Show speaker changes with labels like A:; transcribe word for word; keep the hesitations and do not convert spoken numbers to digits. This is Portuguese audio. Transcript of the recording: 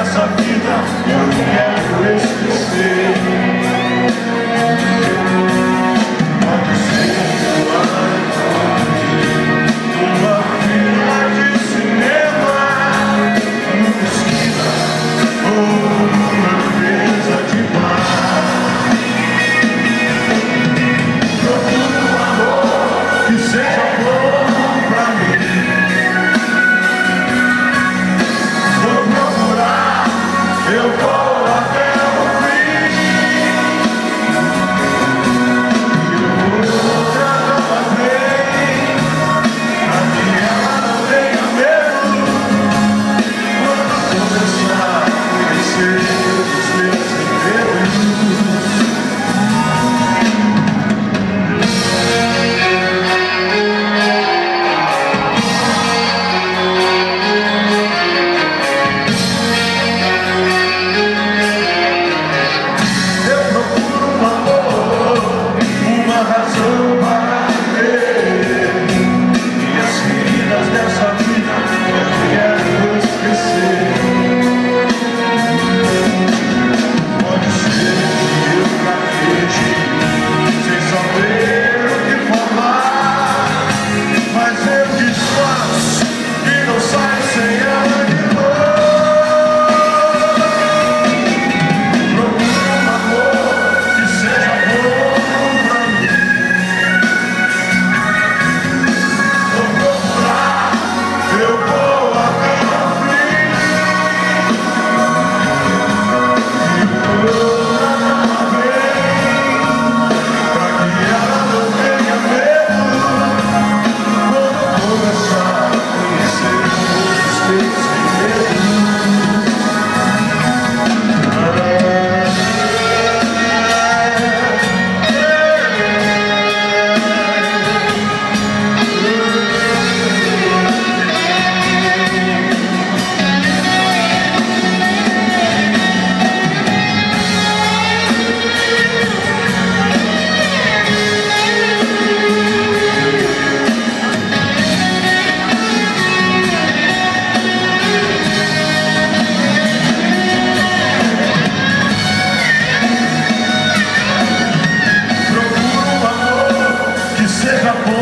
A: dessa vida eu quero esquecer. Pode ser uma fila de cinema, numa esquina ou numa mesa de bar. Procuro um amor que seja bom pra mim. Vou procurar, eu vou até o fim. E outra ela vem, pra que ela não tenha medo. Quando começar a conhecer os meus segredos. Seja